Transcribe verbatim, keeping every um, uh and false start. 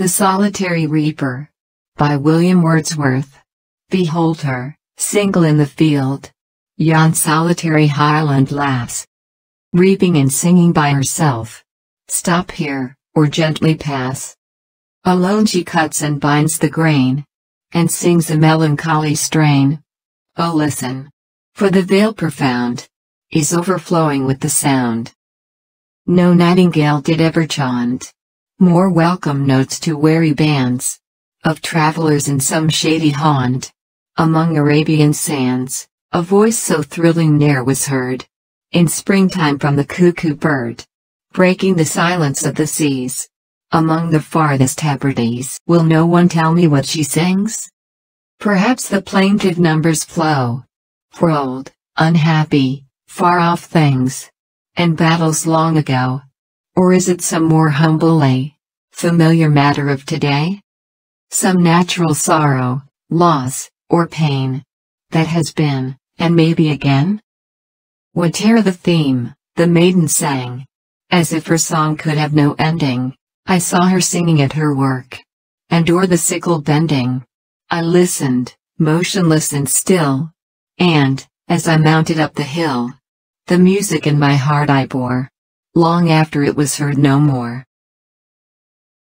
The Solitary Reaper. By William Wordsworth. Behold her, single in the field. Yon solitary Highland lass. Reaping and singing by herself. Stop here, or gently pass. Alone she cuts and binds the grain, and sings a melancholy strain. Oh listen! For the vale profound is overflowing with the sound. No nightingale did ever chaunt more welcome notes to weary bands of travelers in some shady haunt among Arabian sands. A voice so thrilling ne'er was heard in springtime from the cuckoo bird, breaking the silence of the seas among the farthest Hebrides. Will no one tell me what she sings? Perhaps the plaintive numbers flow for old, unhappy, far-off things and battles long ago. Or is it some more humble lay, familiar matter of today? Some natural sorrow, loss, or pain that has been, and may be again? Whate'er the theme, the maiden sang, as if her song could have no ending. I saw her singing at her work, and o'er the sickle bending, I listened, motionless and still, and, as I mounted up the hill, the music in my heart I bore, long after it was heard no more.